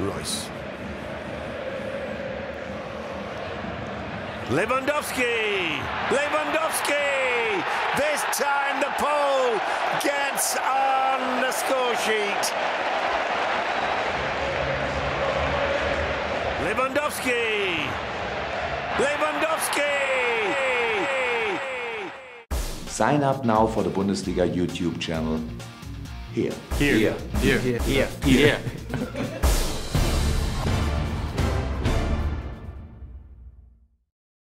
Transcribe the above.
Reus. Lewandowski! Lewandowski! This time the Pole gets on the score sheet. Lewandowski! Lewandowski! Sign up now for the Bundesliga YouTube channel here. Here. Here. Here. Here.